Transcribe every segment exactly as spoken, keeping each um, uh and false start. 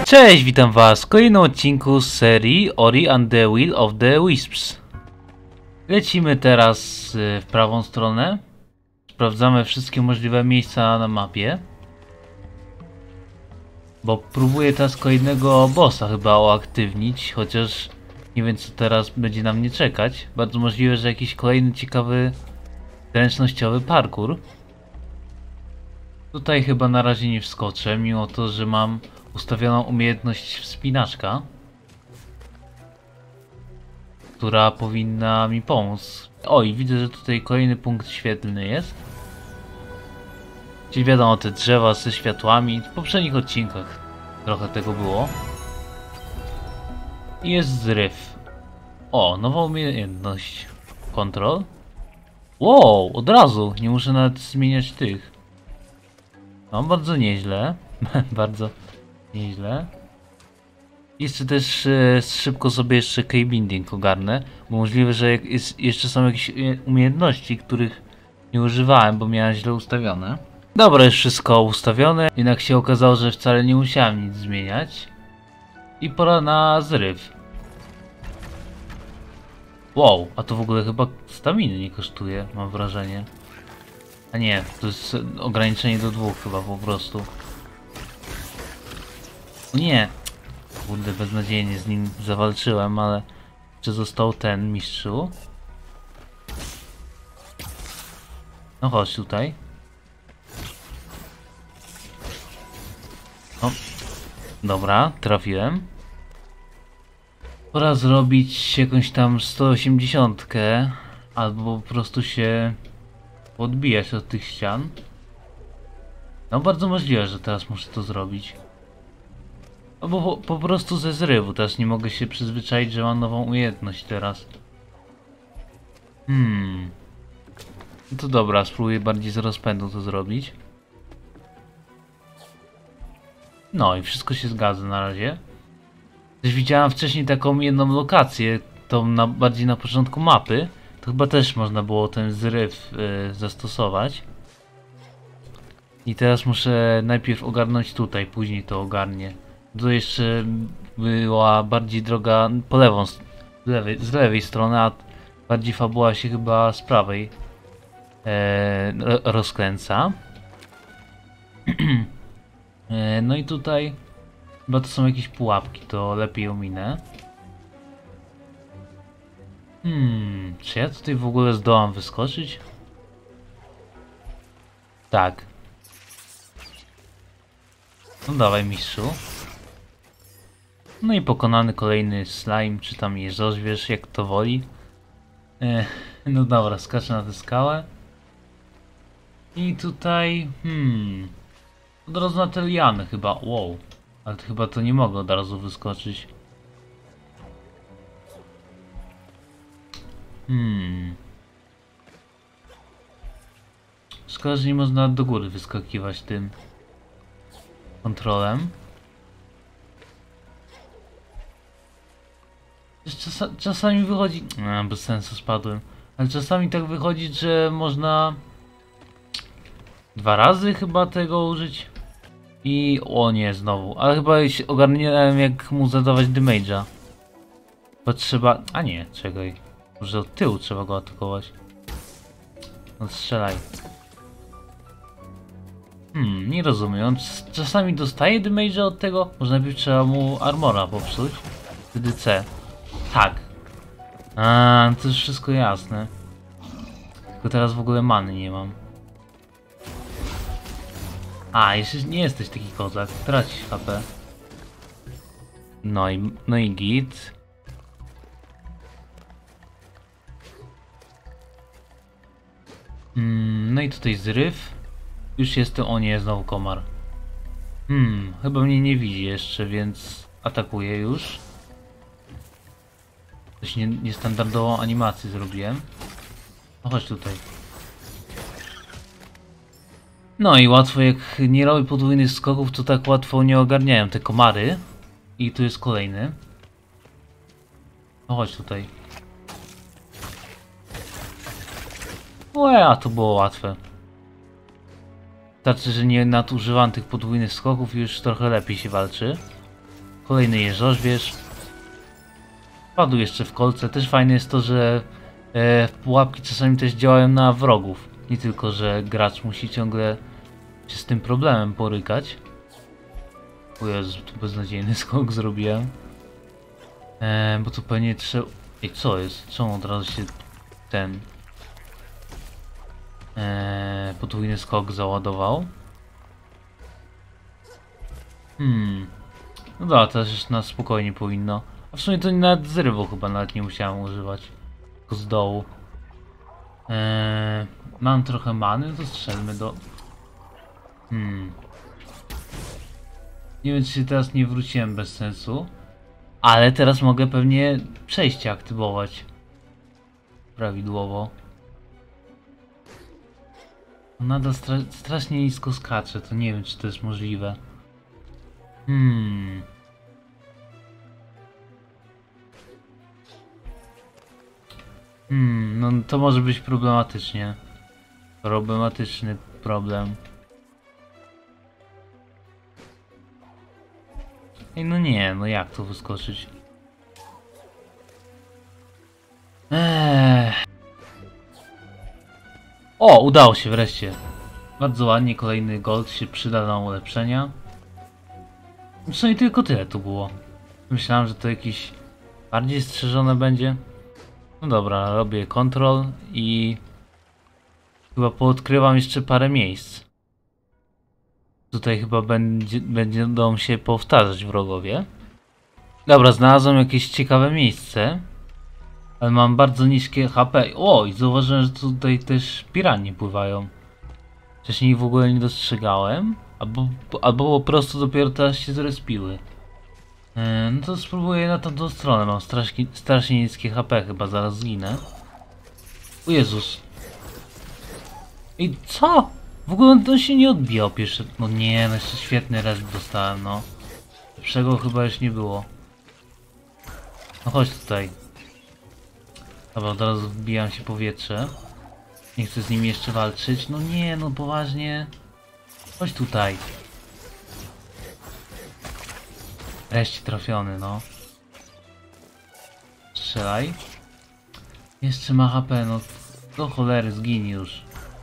Cześć, witam was w kolejnym odcinku z serii Ori and the Will of the Wisps. Lecimy teraz w prawą stronę. Sprawdzamy wszystkie możliwe miejsca na mapie. Bo próbuję teraz kolejnego bossa chyba uaktywnić, chociaż nie wiem co teraz będzie na mnie czekać. Bardzo możliwe, że jakiś kolejny ciekawy zręcznościowy parkour. Tutaj chyba na razie nie wskoczę, mimo to, że mam ustawioną umiejętność wspinaczka, która powinna mi pomóc. Oj, widzę, że tutaj kolejny punkt świetlny jest. Czyli wiadomo, te drzewa ze światłami. W poprzednich odcinkach trochę tego było. I jest zryw. O, nowa umiejętność. Control. Wow, od razu. Nie muszę nawet zmieniać tych. No, bardzo nieźle. Bardzo nieźle. Jeszcze też e, szybko sobie jeszcze keybinding ogarnę, bo możliwe, że jest, jeszcze są jakieś umiejętności, których nie używałem, bo miałem źle ustawione. Dobra, jest wszystko ustawione, jednak się okazało, że wcale nie musiałem nic zmieniać. I pora na zryw. Wow, a to w ogóle chyba staminy nie kosztuje, mam wrażenie. A nie, to jest ograniczenie do dwóch chyba po prostu. O nie! Kurde, beznadziejnie z nim zawalczyłem, ale jeszcze został ten mistrzu. No chodź tutaj. O, dobra, trafiłem. Pora zrobić jakąś tam sto osiemdziesiątkę, albo po prostu się odbijać od tych ścian. No bardzo możliwe, że teraz muszę to zrobić. Albo po, po prostu ze zrywu, teraz nie mogę się przyzwyczaić, że mam nową umiejętność teraz. Hmm. No to dobra, spróbuję bardziej z rozpędu to zrobić. No i wszystko się zgadza na razie. Też widziałem wcześniej taką jedną lokację, tą na, bardziej na początku mapy. To chyba też można było ten zryw y, zastosować. I teraz muszę najpierw ogarnąć tutaj, później to ogarnię. Tu jeszcze była bardziej droga po lewą, z lewej, z lewej strony, a bardziej fabuła się chyba z prawej e, rozkręca. e, no i tutaj chyba to są jakieś pułapki, to lepiej ominę. Hmm, czy ja tutaj w ogóle zdołam wyskoczyć? Tak. No dawaj, mistrzu. No i pokonany kolejny slime, czy tam jeżożwierz, jak to woli. Ech, no dobra, skaczę na tę skałę. I tutaj... Hmm... Od razu na te liany chyba, wow. Ale to chyba to nie mogę od razu wyskoczyć. Hmm... Szkoda, że nie można do góry wyskakiwać tym kontrolem. Czas, czasami wychodzi... A, bez sensu spadłem. Ale czasami tak wychodzi, że można... Dwa razy chyba tego użyć. I... O nie, znowu. Ale chyba ogarniałem, jak mu zadawać damage'a. Bo trzeba... A nie, czekaj. Może od tyłu trzeba go atakować. No strzelaj. Hmm, nie rozumiem. On czasami dostaje damage'a od tego? Może najpierw trzeba mu armora popsuć. Wtedy C. Tak. A, to już wszystko jasne. Tylko teraz w ogóle many nie mam. A, jeszcze nie jesteś taki kozak. Tracisz H P. No i, no i git. Hmm, no i tutaj zryw. Już jestem... O nie, znowu komar. Hmm, chyba mnie nie widzi jeszcze, więc atakuję już. Coś nie, niestandardową animację zrobiłem. No chodź tutaj. No i łatwo, jak nie robię podwójnych skoków, to tak łatwo nie ogarniają te komary. I tu jest kolejny. No chodź tutaj. O ja, to było łatwe. Wystarczy, że nie nadużywam tych podwójnych skoków i już trochę lepiej się walczy. Kolejny jeżoźwierz. Padł jeszcze w kolce. Też fajne jest to, że e, pułapki czasami też działają na wrogów. Nie tylko, że gracz musi ciągle się z tym problemem porykać. O Jezu, tu beznadziejny skok zrobiłem. E, bo tu pewnie trzeba... Ej, co jest? Czemu od razu się ten... E, podwójny skok załadował? Hmm... No dobra, teraz już na spokojnie powinno. A w sumie to nawet zrywu chyba nawet nie musiałem używać. Tylko z dołu. Eee, mam trochę many, to strzelmy do... Hmm... Nie wiem, czy się teraz nie wróciłem bez sensu. Ale teraz mogę pewnie przejście aktywować. Prawidłowo. Nadal stra strasznie nisko skacze, to nie wiem, czy to jest możliwe. Hmm... Hmm, no to może być problematycznie. Problematyczny problem. Ej, no nie, no jak tu wyskoczyć? Eee. O, udało się wreszcie. Bardzo ładnie, kolejny gold się przyda na ulepszenia. No i tylko tyle tu było. Myślałem, że to jakieś bardziej strzeżone będzie. No dobra, robię control i chyba poodkrywam jeszcze parę miejsc. Tutaj chyba będzie, będą się powtarzać wrogowie. Dobra, znalazłem jakieś ciekawe miejsce. Ale mam bardzo niskie H P. O, i zauważyłem, że tutaj też piranie pływają. Wcześniej ich w ogóle nie dostrzegałem. Albo, albo po prostu dopiero teraz się zrespiły. Yy, no to spróbuję na tamtą stronę. Mam strasznie, strasznie niskie H P, chyba zaraz zginę. O Jezus. I co? W ogóle on się nie odbijał pierwszy. No nie, no jeszcze świetny res dostałem, no. Lepszego chyba już nie było. No chodź tutaj. Dobra, od razu wbijam się w powietrze. Nie chcę z nimi jeszcze walczyć. No nie, no poważnie. Chodź tutaj. Wreszcie trafiony, no. Strzelaj. Jeszcze ma H P, no. Do cholery, zginie już.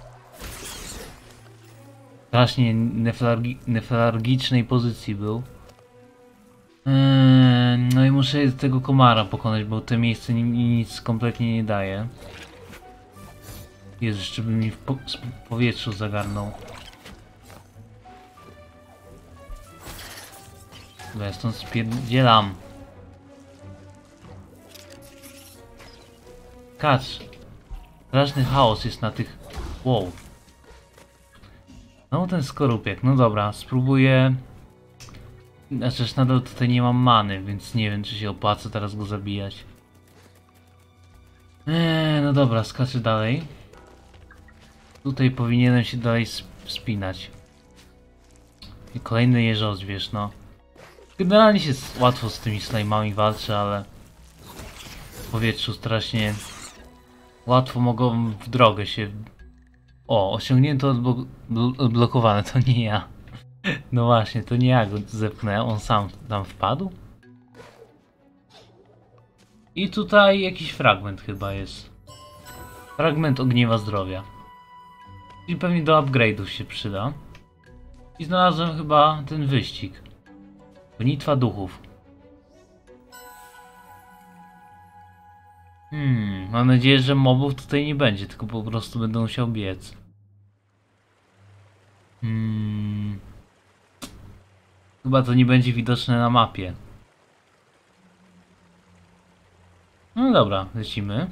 Strasznie neflargi neflargicznej pozycji był. Eee, no i muszę tego komara pokonać, bo to miejsce mi nic kompletnie nie daje. Jezu, jeszcze by mi w, po w powietrzu zagarnął. Dobra, ja stąd spierdzielam. Kacz. Straszny chaos jest na tych... Wow. No ten skorupiek, no dobra, spróbuję... Znaczy, nadal tutaj nie mam many, więc nie wiem, czy się opłaca teraz go zabijać. Eee, no dobra, skaczę dalej. Tutaj powinienem się dalej wspinać. I kolejny jeżozwierz, no. Generalnie się łatwo z tymi slajmami walczy, ale... W powietrzu strasznie... Łatwo mogą w drogę się... O, osiągnięto odblo odblokowane, to nie ja. No właśnie, to nie ja go zepchnąłem, on sam tam wpadł. I tutaj jakiś fragment chyba jest. Fragment ogniewa zdrowia. I pewnie do upgrade'ów się przyda. I znalazłem chyba ten wyścig. Gonitwa duchów. Hmm, mam nadzieję, że mobów tutaj nie będzie, tylko po prostu będę musiał biec. Hmm... Chyba to nie będzie widoczne na mapie. No dobra, lecimy.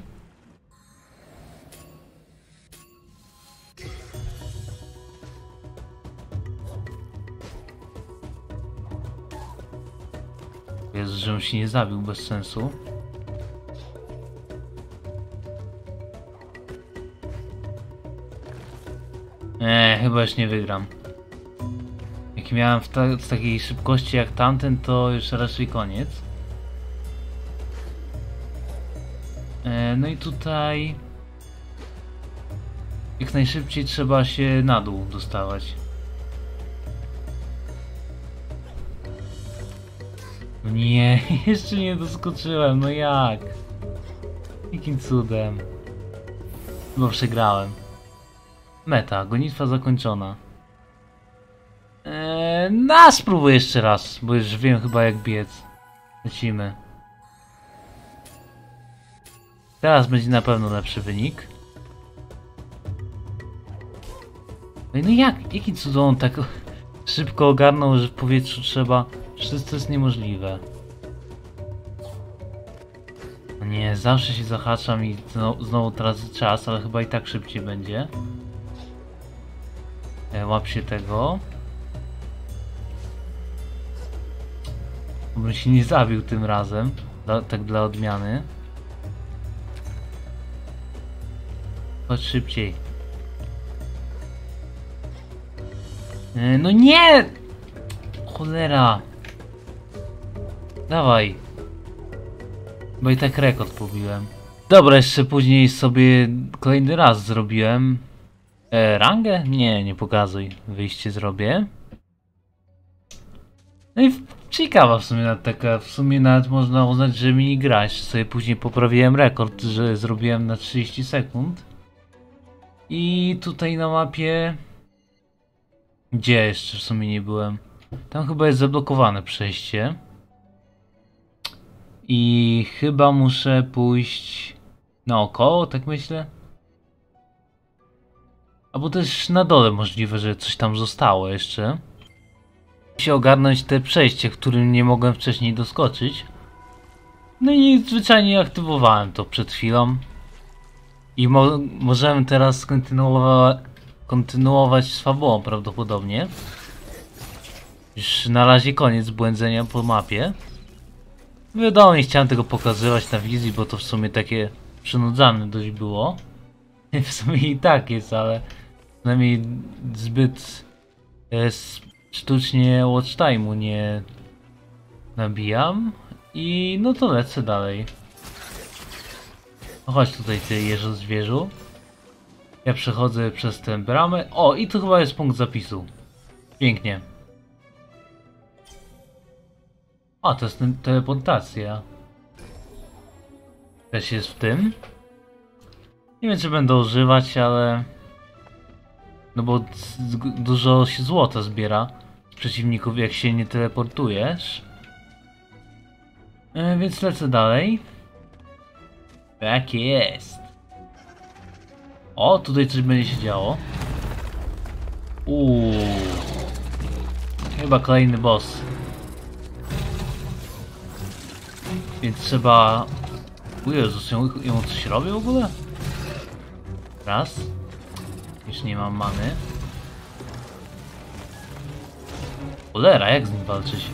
Jezu, żebym się nie zabił bez sensu. Eee, chyba już nie wygram. Jak miałem w, ta w takiej szybkości jak tamten, to już raczej koniec. E, no i tutaj... Jak najszybciej trzeba się na dół dostawać. No nie, jeszcze nie doskoczyłem, no jak? Jakim cudem? Chyba przegrałem. Meta, gonitwa zakończona. Eee, no, spróbuję jeszcze raz, bo już wiem chyba jak biec. Lecimy. Teraz będzie na pewno lepszy wynik. No, no jak, jaki cudem on tak szybko ogarnął, że w powietrzu trzeba... Przecież to jest niemożliwe. No nie, zawsze się zahaczam i znowu, znowu tracę czas, ale chyba i tak szybciej będzie. E, łap się tego. Bym się nie zabił tym razem, dla, tak dla odmiany. Chodź szybciej. E, no nie! Cholera. Dawaj. Bo i tak rekord pobiłem. Dobra, jeszcze później sobie kolejny raz zrobiłem. E, rangę? Nie, nie pokazuj. Wyjście zrobię. No i ciekawa w sumie nawet taka, w sumie nawet można uznać, że mini gra. Sobie później poprawiłem rekord, że zrobiłem na trzydzieści sekund. I tutaj na mapie... Gdzie jeszcze w sumie nie byłem? Tam chyba jest zablokowane przejście. I chyba muszę pójść naokoło, tak myślę. Albo też na dole możliwe, że coś tam zostało jeszcze. Muszę ogarnąć te przejście, którym nie mogłem wcześniej doskoczyć. No i zwyczajnie aktywowałem to przed chwilą. I mo możemy teraz kontynuowa kontynuować z fabułą prawdopodobnie. Już na razie koniec błędzenia po mapie. Wiadomo, nie chciałem tego pokazywać na wizji, bo to w sumie takie przynudzane dość było. W sumie i tak jest, ale przynajmniej zbyt jest, sztucznie watch time'u nie nabijam. I no to lecę dalej. No chodź tutaj ty jeżo zwierzu. Ja przechodzę przez tę bramę. O, i tu chyba jest punkt zapisu. Pięknie. A, to jest teleportacja. Też jest w tym. Nie wiem, czy będę używać, ale... No bo dużo się złota zbiera z przeciwników, jak się nie teleportujesz. E, więc lecę dalej. Tak jest. O, tutaj coś będzie się działo. Uuu. Chyba kolejny boss. Więc trzeba... O Jezus, ją, ją coś robi w ogóle? Raz. Już nie mam many. Cholera, jak z nim walczyć?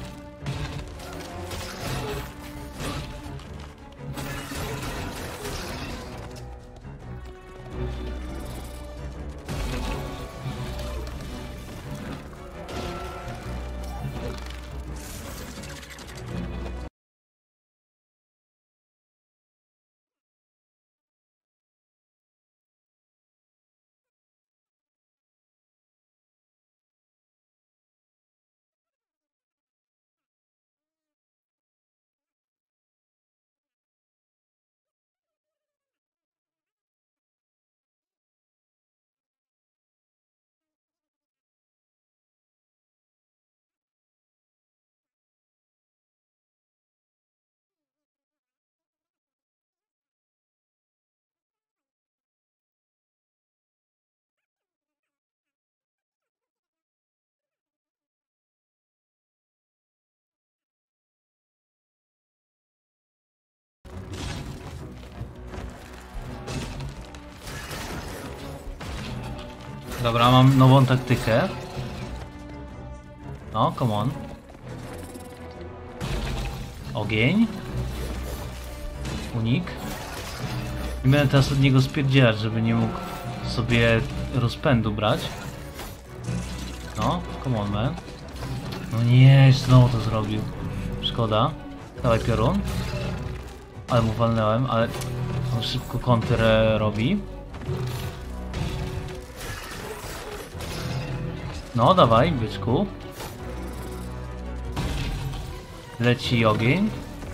Dobra, mam nową taktykę. No, come on. Ogień. Unik. I będę teraz od niego spierdzielać, żeby nie mógł sobie rozpędu brać. No, come on, man. No nie, znowu to zrobił. Szkoda. Dawaj piorun. Ale mu walnęłem, ale on szybko kontrę robi. No, dawaj, byczku. Leci ogień.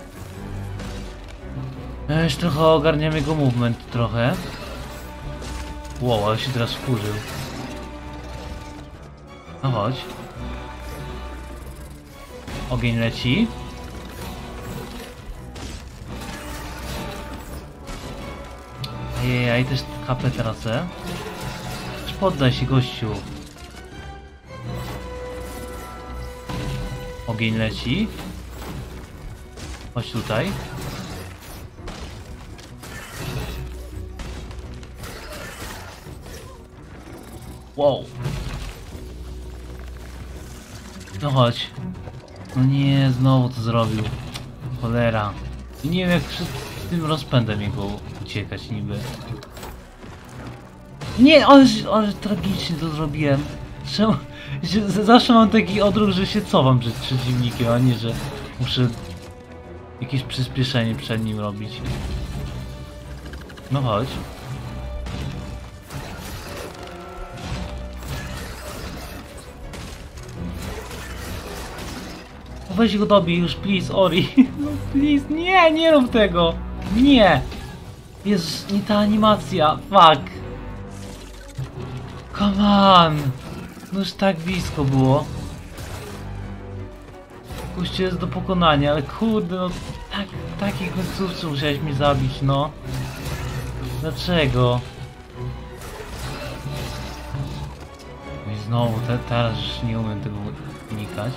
Ja już trochę ogarniam jego movement trochę. Wow, ale się teraz wkurzył. No chodź. Ogień leci. Ejej, też H P tracę. Poddaj się, gościu. Ogień leci. Chodź tutaj. Wow. No chodź. No nie, znowu to zrobił. Cholera. Nie wiem jak przed tym rozpędem jego uciekać niby. Nie, ale, ale tragicznie to zrobiłem. Czemu, że, zawsze mam taki odruch, że się cofam przed przeciwnikiem, a nie, że muszę jakieś przyspieszenie przed nim robić. No chodź. Weź go dobij już, please, Ori. No please, nie, nie rób tego. Nie. Jest nie ta animacja, fuck. Come on. No już tak blisko było. Gościu jest do pokonania, ale kurde, no tak, takiej końcówce musiałeś mi zabić, no. Dlaczego? No i znowu, te, teraz już nie umiem tego unikać.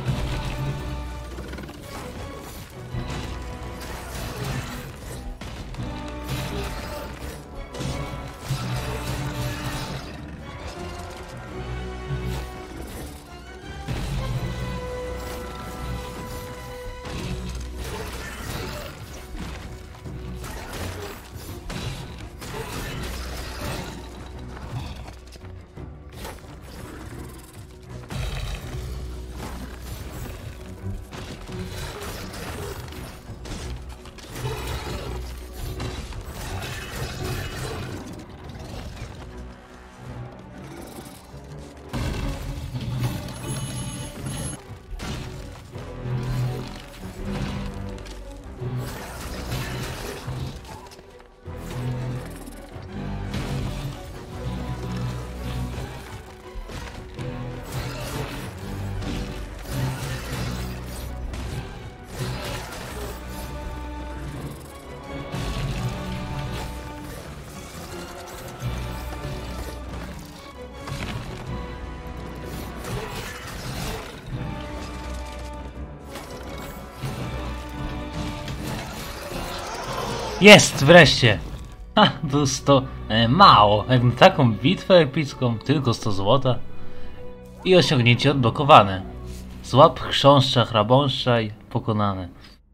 Jest! Wreszcie! Ha! To sto... E, mało! Jak na taką bitwę epicką, tylko sto złota. I osiągnięcie odblokowane. Złap chrząszcza, hrabąszcza i pokonane.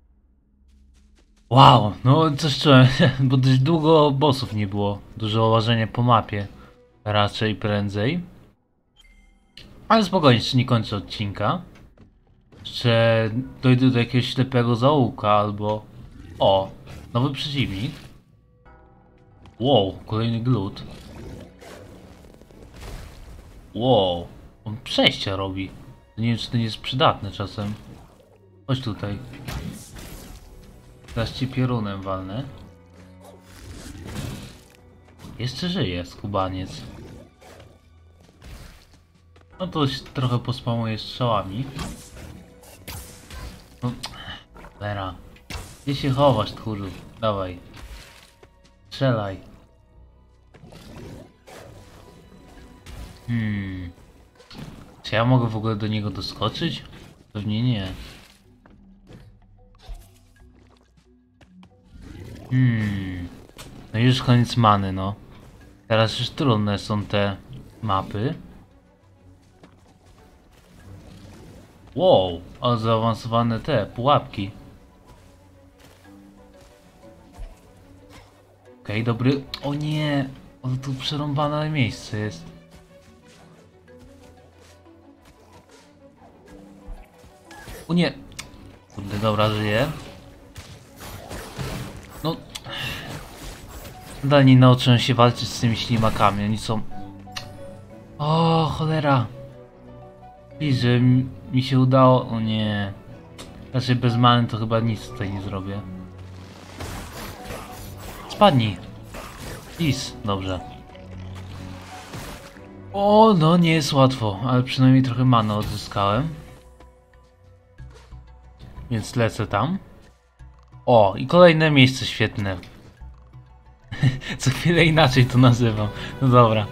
Wow! No coś czułem, bo dość długo bossów nie było. Dużo łażenia po mapie. Raczej prędzej. Ale spokojnie, jeszcze nie kończę odcinka. Jeszcze dojdę do jakiegoś ślepego zaułka albo... O! Nowy przeciwnik. Wow, kolejny glut. Wow, on przejścia robi. Nie wiem, czy to nie jest przydatne czasem. Chodź tutaj. Teraz ci piorunem walnę. Jeszcze żyje skubaniec. No to się trochę pospamuję strzałami. No, lera. Gdzie się chowasz, tchórzu? Dawaj. Strzelaj. Hmm. Czy ja mogę w ogóle do niego doskoczyć? Pewnie nie. Hmm. No i już koniec many, no. Teraz już trudne są te mapy. Wow, ale zaawansowane te pułapki. Okej, okay, dobry. O nie! O, tu przerąbane miejsce jest. O nie! Kurde, dobra, żyję. No. Nadal nie nauczyłem się walczyć z tymi ślimakami. Oni są... O, cholera. I że mi się udało... O nie. Znaczy bez many to chyba nic tutaj nie zrobię. Spadnij. Is, dobrze. O, no nie jest łatwo, ale przynajmniej trochę many odzyskałem. Więc lecę tam. O, i kolejne miejsce świetne. Co chwilę inaczej to nazywam. No dobra.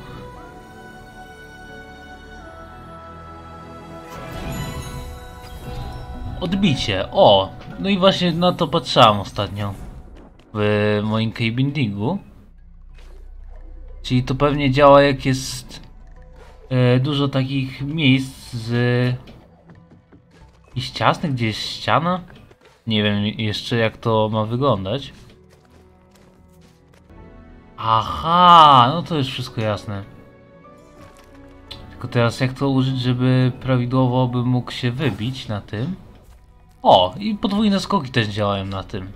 Odbicie. O! No i właśnie na to patrzałem ostatnio. W moim cabindingu. Czyli to pewnie działa jak jest e, dużo takich miejsc z jakichś ciasnych, gdzie jest ściana. Nie wiem jeszcze jak to ma wyglądać. Aha, no to już wszystko jasne. Tylko teraz jak to użyć, żeby prawidłowo bym mógł się wybić na tym? O, i podwójne skoki też działają na tym.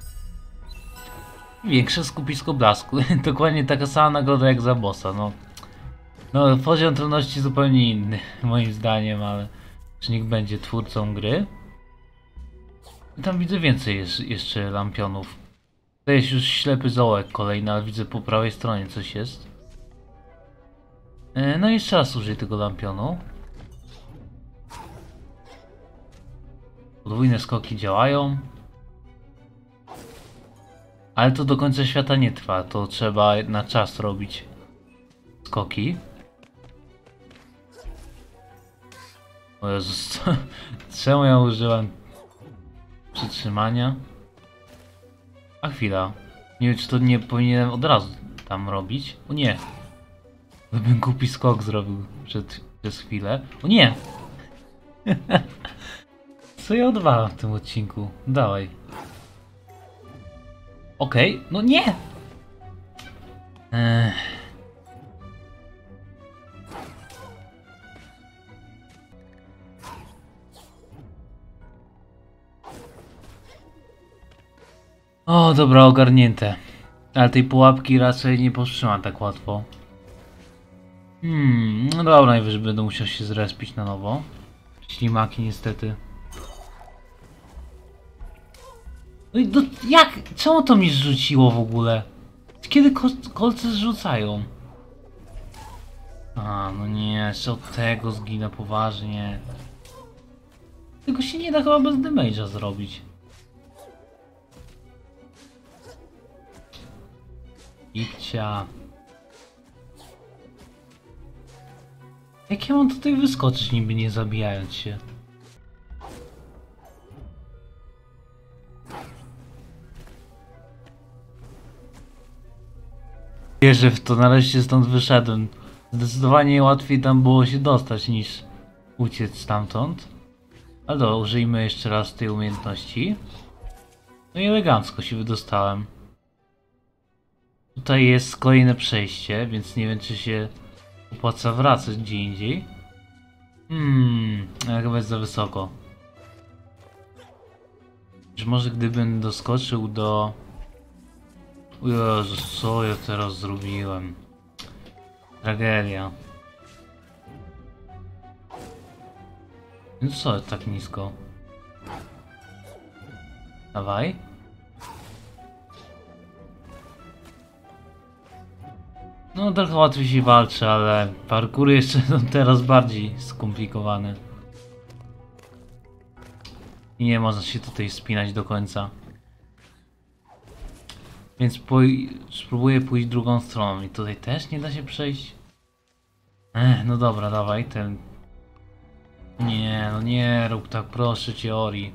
Większe skupisko blasku. Dokładnie taka sama nagroda jak za bossa, no. No, poziom trudności zupełnie inny, moim zdaniem, ale czy niech będzie twórcą gry. I tam widzę więcej jest, jeszcze lampionów. To jest już ślepy zaułek kolejny, ale widzę po prawej stronie coś jest. E, no i jeszcze raz użyję tego lampionu. Podwójne skoki działają. Ale to do końca świata nie trwa, to trzeba na czas robić skoki. O Jezus, czemu ja użyłem przytrzymania? A chwila, nie wiem czy to nie powinienem od razu tam robić. O nie, bym głupi skok zrobił przed, przez chwilę. O nie! Co ja odwalam w tym odcinku? Dawaj. Okej, okay, no nie! Ech. O, dobra, ogarnięte. Ale tej pułapki raczej nie powstrzymam tak łatwo. Hmm, no dobra, najwyżej będę musiał się zrespić na nowo. Ślimaki niestety. No i do, jak? Czemu to mi zrzuciło w ogóle? Kiedy ko kolce zrzucają? A, no nie, jeszcze od tego zginę poważnie. Tego się nie da chyba bez damage'a zrobić. Ikcia. Jak ja mam tutaj wyskoczyć niby nie zabijając się? Wierzę w to, nareszcie stąd wyszedłem. Zdecydowanie łatwiej tam było się dostać niż uciec stamtąd. Ale dobra, użyjmy jeszcze raz tej umiejętności. No i elegancko się wydostałem. Tutaj jest kolejne przejście, więc nie wiem czy się opłaca wracać gdzie indziej. Hmm, ale chyba jest za wysoko. Czy może gdybym doskoczył do... O Jezus, co ja teraz zrobiłem? Tragedia. No co tak nisko? Dawaj. No trochę łatwiej się walczy, ale parkury jeszcze są teraz bardziej skomplikowane. I nie można się tutaj wspinać do końca. Więc spróbuję pójść drugą stroną i tutaj też nie da się przejść. Ech, no dobra, dawaj ten. Nie, no nie rób tak, proszę cię, Ori.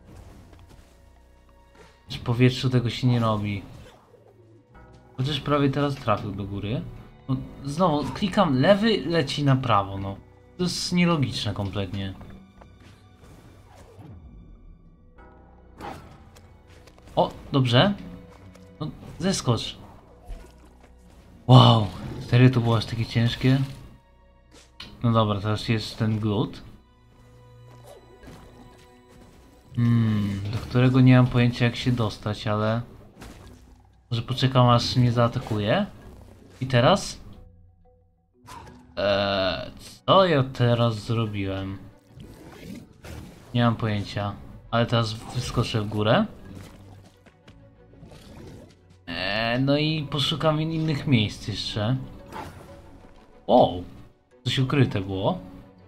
W powietrzu tego się nie robi. Chociaż prawie teraz trafił do góry. No, znowu klikam lewy, leci na prawo, no. To jest nielogiczne kompletnie. O, dobrze. No, zeskocz. Wow, serio to było aż takie ciężkie? No dobra, teraz jest ten glut. Hmm, do którego nie mam pojęcia jak się dostać, ale... Może poczekam aż mnie zaatakuje. I teraz? Eee, co ja teraz zrobiłem? Nie mam pojęcia. Ale teraz wyskoczę w górę. Eee, no i poszukam in innych miejsc jeszcze. O! Coś ukryte było.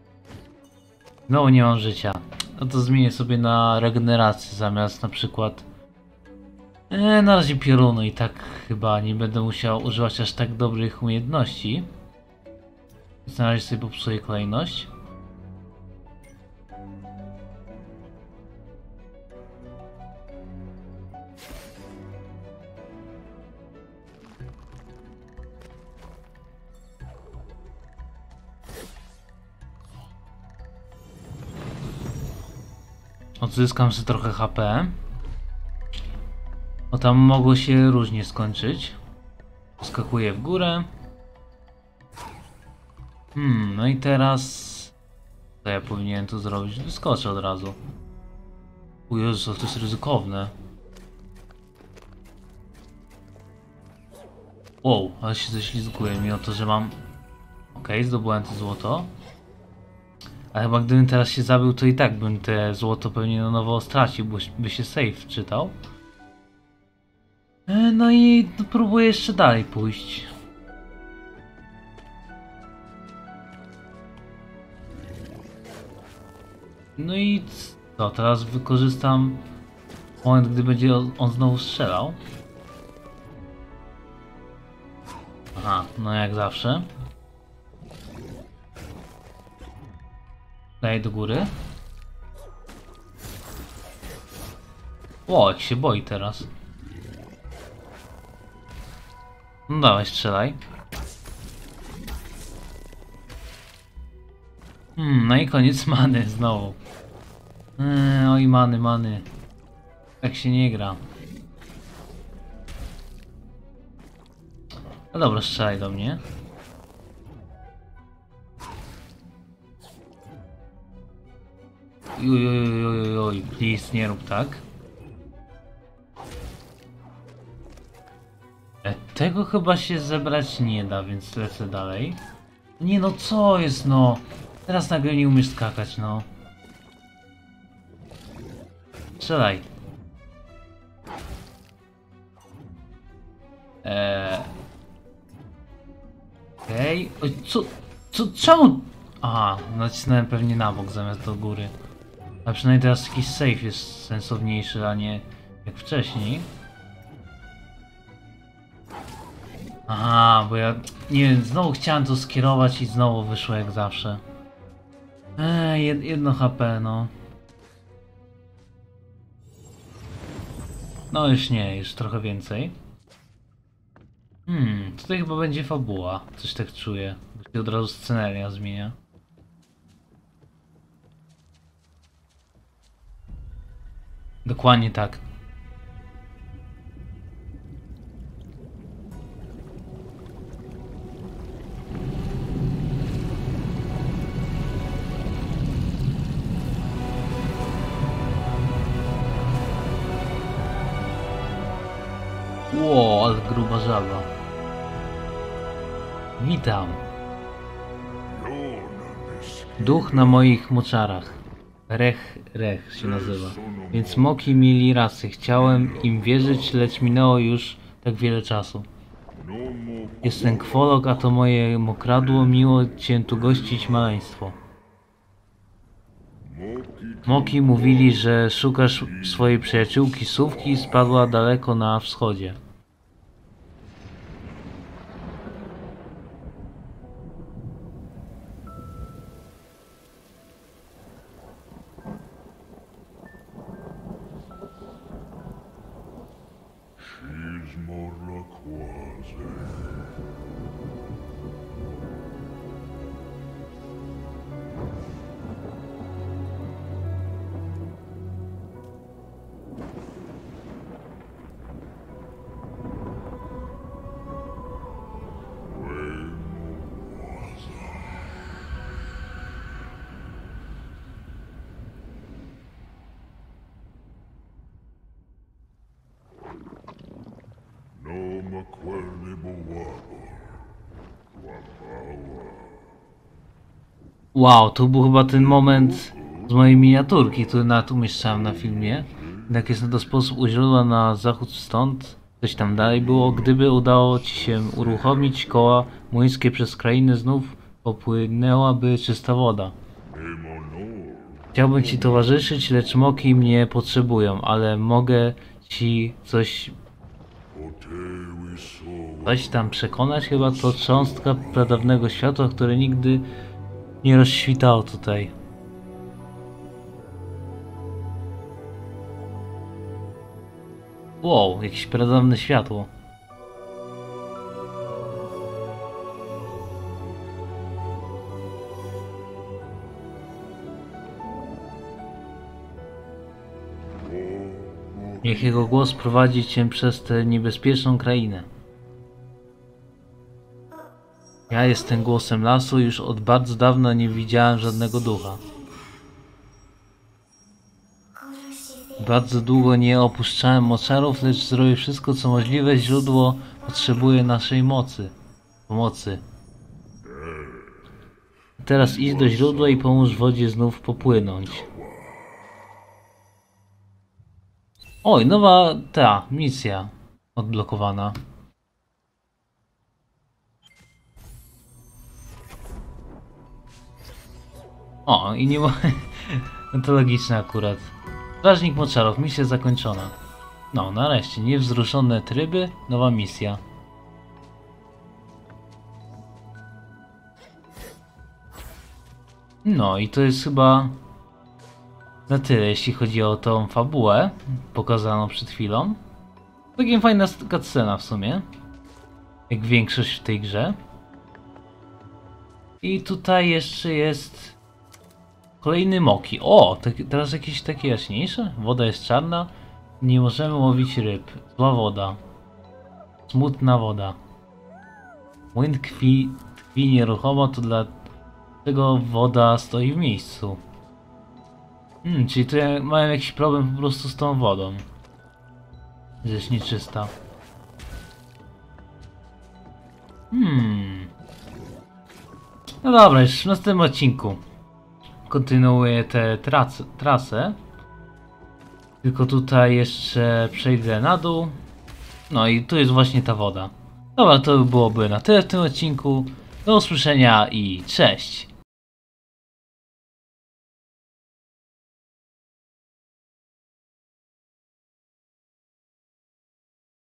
No nie mam życia. No to zmienię sobie na regenerację zamiast na przykład... Eee, na razie piorunu i tak chyba nie będę musiał używać aż tak dobrych umiejętności. Więc na razie sobie popsuję kolejność. Odzyskam sobie trochę H P. O, tam mogło się różnie skończyć. Skakuję w górę. Hmm, no i teraz... Co ja powinienem tu zrobić? Wyskoczę od razu. O Jezu, to jest ryzykowne. Wow, ale się ześlizguję mimo to, że mam... Okej, okay, zdobyłem to złoto. A chyba gdybym teraz się zabił, to i tak bym te złoto pewnie na nowo stracił, bo by się save czytał. E, no i próbuję jeszcze dalej pójść. No i co, teraz wykorzystam moment, gdy będzie on znowu strzelał. Aha, no jak zawsze. Daję do góry. O, jak się boi teraz. No dawaj, strzelaj. Hmm, no i koniec many znowu. Eee, oj, many, many. Tak się nie gra. No dobra, strzelaj do mnie. Oj, oj, oj, oj, please, nie rób tak. E, tego chyba się zebrać nie da, więc lecę dalej. Nie no, co jest no? Teraz nagle nie umiesz skakać, no. Strzelaj. Eee... Okej, okay. Co? Co? Czemu? Aha, nacisnąłem pewnie na bok zamiast do góry. A przynajmniej teraz jakiś save jest sensowniejszy, a nie jak wcześniej. Aha, bo ja nie wiem, znowu chciałem to skierować i znowu wyszło jak zawsze. Eee, jed, jedno H P, no. No już nie, już trochę więcej. Hmm, tutaj chyba będzie fabuła, coś tak czuję. Bo się od razu sceneria zmienia. Dokładnie tak. Ło, ale gruba żaba. Witam. Duch na moich moczarach. Rech, Rech się nazywa. Więc moki mieli rasy. Chciałem im wierzyć, lecz minęło już tak wiele czasu. Jestem Kwolok, a to moje mokradło. Miło cię tu gościć, maleństwo. Moki mówili, że szukasz swojej przyjaciółki Sówki, spadła daleko na wschodzie. Wow, to był chyba ten moment, z mojej miniaturki, który nawet umieszczałem na filmie. Jak jest na to sposób u źródła na zachód stąd, coś tam dalej było. Gdyby udało ci się uruchomić koła młyńskie przez krainy, znów popłynęłaby czysta woda. Chciałbym ci towarzyszyć, lecz moki mnie potrzebują, ale mogę ci coś... Coś tam przekonać, chyba to cząstka pradawnego światła, które nigdy nie rozświtało tutaj. Wow, jakieś pradawne światło. Niech jego głos prowadzi cię przez tę niebezpieczną krainę. Ja jestem głosem lasu, już od bardzo dawna nie widziałem żadnego ducha. Bardzo długo nie opuszczałem moczarów, lecz zrobię wszystko co możliwe. Źródło potrzebuje naszej mocy. Pomocy. Teraz idź do źródła i pomóż wodzie znów popłynąć. Oj, nowa ta misja odblokowana. O, i nie ma... To logiczne akurat. Strażnik moczarów, misja zakończona. No, nareszcie, niewzruszone tryby, nowa misja. No i to jest chyba na tyle, jeśli chodzi o tą fabułę pokazaną przed chwilą. Całkiem fajna cutscena w sumie, jak większość w tej grze. I tutaj jeszcze jest kolejny moki. O, te, teraz jakieś takie jaśniejsze. Woda jest czarna. Nie możemy łowić ryb. Zła woda. Smutna woda. Młyn tkwi, tkwi nieruchomo, to dlatego woda stoi w miejscu. Hmm, czyli tu mają jakiś problem po prostu z tą wodą. Że jest nieczysta. Hmm. No dobra, już w następnym odcinku kontynuuję tę trasę. Tylko tutaj jeszcze przejdę na dół. No i tu jest właśnie ta woda. Dobra, to byłoby na tyle w tym odcinku. Do usłyszenia i cześć!